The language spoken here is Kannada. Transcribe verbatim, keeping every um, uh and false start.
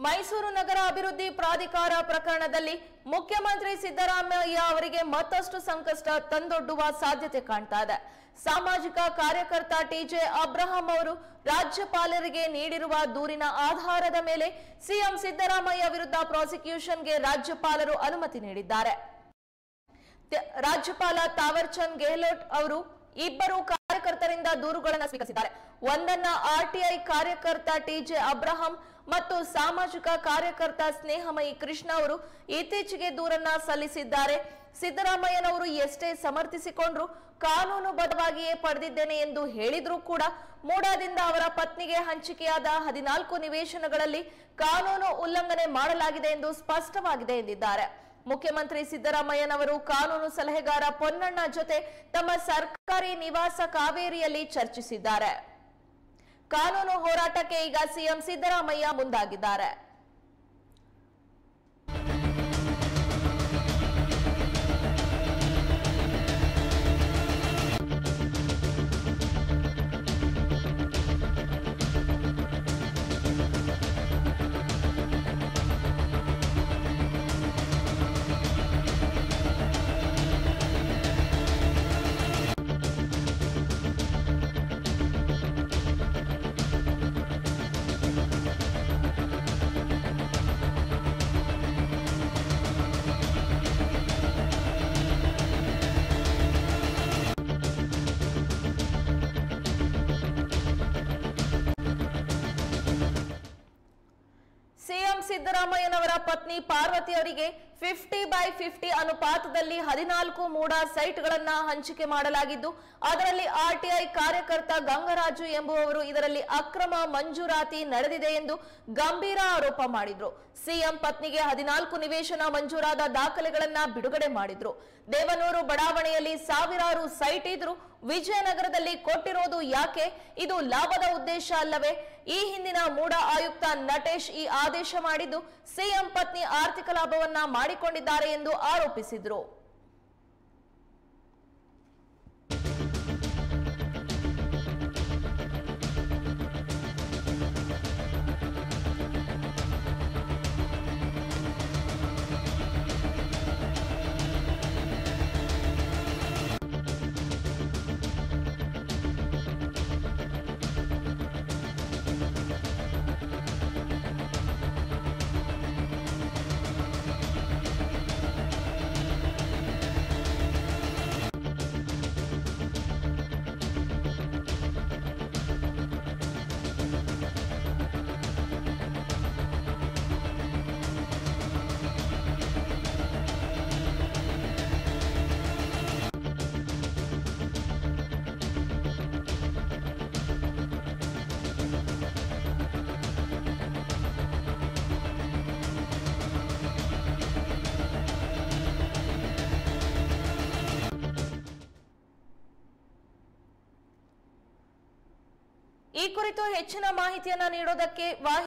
ಮೈಸೂರು ನಗರ ಅಭಿವೃದ್ಧಿ ಪ್ರಾಧಿಕಾರ ಪ್ರಕರಣದಲ್ಲಿ ಮುಖ್ಯಮಂತ್ರಿ ಸಿದ್ದರಾಮಯ್ಯ ಅವರಿಗೆ ಮತ್ತಷ್ಟು ಸಂಕಷ್ಟ ತಂದೊಡ್ಡುವ ಸಾಧ್ಯತೆ ಕಾಣ್ತಾ ಇದೆ. ಸಾಮಾಜಿಕ ಕಾರ್ಯಕರ್ತ ಟಿಜೆ ಅಬ್ರಹಾಂ ಅವರು ರಾಜ್ಯಪಾಲರಿಗೆ ನೀಡಿರುವ ದೂರಿನ ಆಧಾರದ ಮೇಲೆ ಸಿಎಂ ಸಿದ್ದರಾಮಯ್ಯ ವಿರುದ್ಧ ಪ್ರಾಸಿಕ್ಯೂಷನ್ಗೆ ರಾಜ್ಯಪಾಲರು ಅನುಮತಿ ನೀಡಿದ್ದಾರೆ. ರಾಜ್ಯಪಾಲ ತಾವರ್ ಚಂದ್ ಗೆಹ್ಲೋಟ್ ಅವರು ಇಬ್ಬರು ಕಾರ್ಯಕರ್ತರಿಂದ ದೂರುಗಳನ್ನು ಸ್ವೀಕರಿಸಿದ್ದಾರೆ. ಒಂದನ್ನ ಆರ್ಟಿಐ ಕಾರ್ಯಕರ್ತ ಟಿಜೆ ಅಬ್ರಹಾಂ ಮತ್ತು ಸಾಮಾಜಿಕ ಕಾರ್ಯಕರ್ತ ಸ್ನೇಹಮಯಿ ಕೃಷ್ಣ ಅವರು ಇತ್ತೀಚೆಗೆ ದೂರನ್ನ ಸಲ್ಲಿಸಿದ್ದಾರೆ. ಸಿದ್ದರಾಮಯ್ಯನವರು ಎಷ್ಟೇ ಸಮರ್ಥಿಸಿಕೊಂಡ್ರು ಕಾನೂನುಬದ್ಧವಾಗಿಯೇ ಪಡೆದಿದ್ದೇನೆ ಎಂದು ಹೇಳಿದ್ರೂ ಕೂಡ ಮೂಡಾದಿಂದ ಅವರ ಪತ್ನಿಗೆ ಹಂಚಿಕೆಯಾದ ಹದಿನಾಲ್ಕು ನಿವೇಶನಗಳಲ್ಲಿ ಕಾನೂನು ಉಲ್ಲಂಘನೆ ಮಾಡಲಾಗಿದೆ ಎಂದು ಸ್ಪಷ್ಟವಾಗಿದೆ ಎಂದಿದ್ದಾರೆ. ಮುಖ್ಯಮಂತ್ರಿ ಸಿದ್ದರಾಮಯ್ಯನವರು ಕಾನೂನು ಸಲಹೆಗಾರ ಪೊನ್ನಣ್ಣ ಜೊತೆ ತಮ್ಮ ಸರ್ಕಾರಿ ನಿವಾಸ ಕಾವೇರಿಯಲ್ಲಿ ಚರ್ಚಿಸಿದ್ದಾರೆ. ಕಾನೂನು ಹೋರಾಟಕ್ಕೆ ಈಗ ಸಿಎಂ ಸಿದ್ದರಾಮಯ್ಯ ಮುಂದಾಗಿದ್ದಾರೆ. ಸಿಎಂ ಸಿದ್ದರಾಮಯ್ಯನವರ ಪತ್ನಿ ಪಾರ್ವತಿ ಅವರಿಗೆ ಫಿಫ್ಟಿ ಬೈ ಫಿಫ್ಟಿ ಅನುಪಾತದಲ್ಲಿ ಹದಿನಾಲ್ಕು ಮೂಡ ಸೈಟ್ಗಳನ್ನ ಹಂಚಿಕೆ ಮಾಡಲಾಗಿದ್ದು ಅದರಲ್ಲಿ ಆರ್ಟಿಐ ಕಾರ್ಯಕರ್ತ ಗಂಗರಾಜು ಎಂಬುವವರು ಇದರಲ್ಲಿ ಅಕ್ರಮ ಮಂಜೂರಾತಿ ನಡೆದಿದೆ ಎಂದು ಗಂಭೀರ ಆರೋಪ ಮಾಡಿದ್ರು. ಸಿಎಂ ಪತ್ನಿಗೆ ಹದಿನಾಲ್ಕು ನಿವೇಶನ ಮಂಜೂರಾದ ದಾಖಲೆಗಳನ್ನ ಬಿಡುಗಡೆ ಮಾಡಿದ್ರು. ದೇವನೂರು ಬಡಾವಣೆಯಲ್ಲಿ ಸಾವಿರಾರು ಸೈಟ್ ಇದ್ರು, ವಿಜಯನಗರದಲ್ಲಿ ಕೊಟ್ಟಿರೋದು ಯಾಕೆ? ಇದು ಲಾಭದ ಉದ್ದೇಶ ಅಲ್ಲವೇ? ಈ ಹಿಂದಿನ ಮೂಡ ಆಯುಕ್ತ ನಟೇಶ್ ಈ ಆದೇಶ ಮಾಡಿದ್ದು ಸಿಎಂ ಪತ್ನಿ ಆರ್ಥಿಕ ಲಾಭವನ್ನ ಮಾಡಿಕೊಂಡಿದ್ದಾರೆ ಎಂದು ಆರೋಪಿಸಿದ್ರು. ಈ ಕುರಿತು ಹೆಚ್ಚಿನ ಮಾಹಿತಿಯನ್ನ ನೀಡೋದಕ್ಕೆ